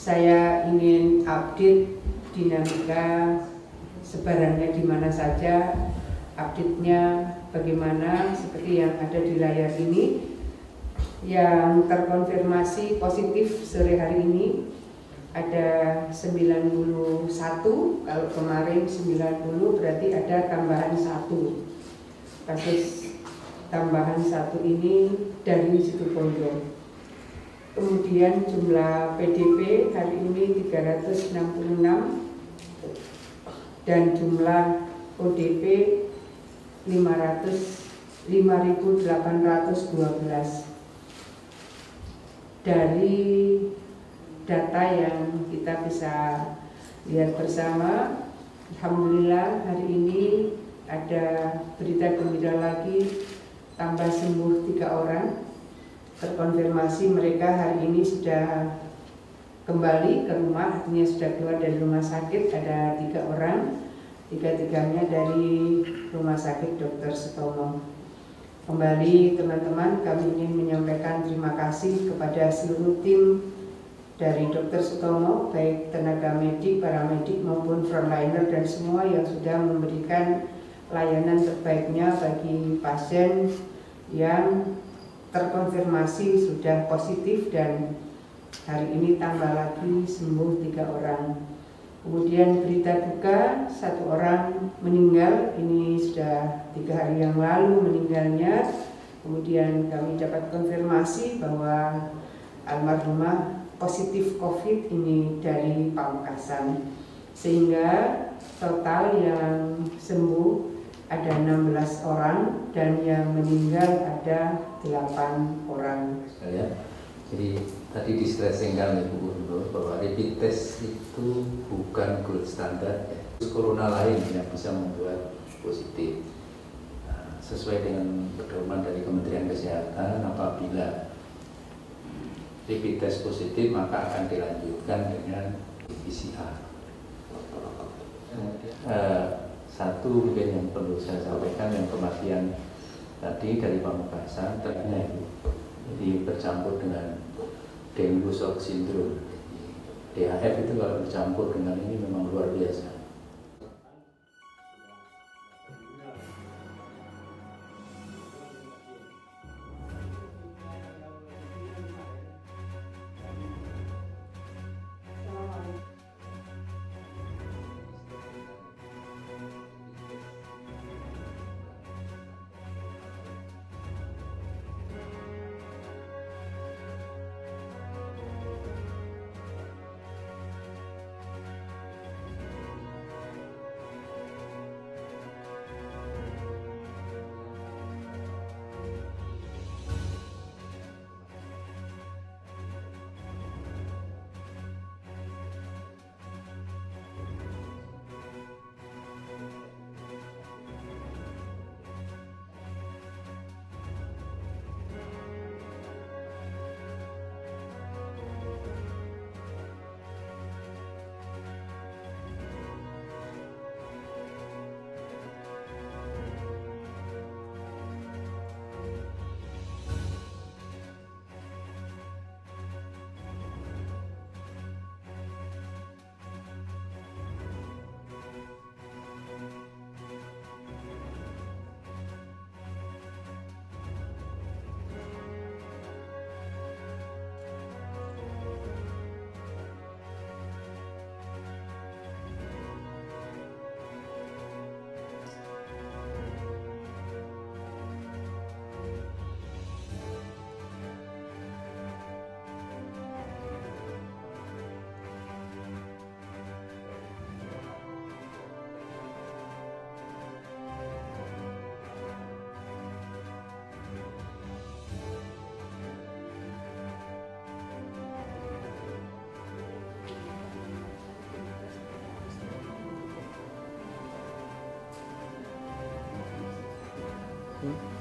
saya ingin update dinamika sebarannya di mana saja, update-nya bagaimana, seperti yang ada di layar ini. Yang terkonfirmasi positif sore hari ini ada 91, kalau kemarin 90 berarti ada tambahan 1. Kasus tambahan 1 ini dari Situbondo. Kemudian jumlah PDP hari ini 366 dan jumlah ODP 5.812. Dari data yang kita bisa lihat bersama, alhamdulillah hari ini ada berita gembira lagi, tambah sembuh 3 orang. Terkonfirmasi mereka hari ini sudah kembali ke rumah, artinya sudah keluar dari rumah sakit. Ada 3 orang, 3-tiganya dari Rumah Sakit Dr. Sutomo. Kembali teman-teman, kami ingin menyampaikan terima kasih kepada seluruh tim dari Dr. Sutomo, baik tenaga medik, paramedik maupun frontliner dan semua yang sudah memberikan layanan terbaiknya bagi pasien yang terkonfirmasi sudah positif, dan hari ini tambah lagi sembuh 3 orang. Kemudian berita duka, 1 orang meninggal, ini sudah 3 hari yang lalu meninggalnya. Kemudian kami dapat konfirmasi bahwa almarhumah positif COVID ini dari Pamekasan, sehingga total yang sembuh ada 16 orang dan yang meninggal ada 8 orang. Jadi tadi distressingkan oleh Bu Gubernur bahwa rapid test itu bukan gold standar ya. Corona lain yang bisa membuat positif. Nah, sesuai dengan pedoman dari Kementerian Kesehatan, apabila rapid test positif maka akan dilanjutkan dengan PCR. Satu mungkin yang perlu saya sampaikan, yang kematian tadi dari Pamekasan terkait jadi bercampur dengan dengue shock syndrome. DHF itu kalau bercampur dengan ini memang luar biasa. Hmm?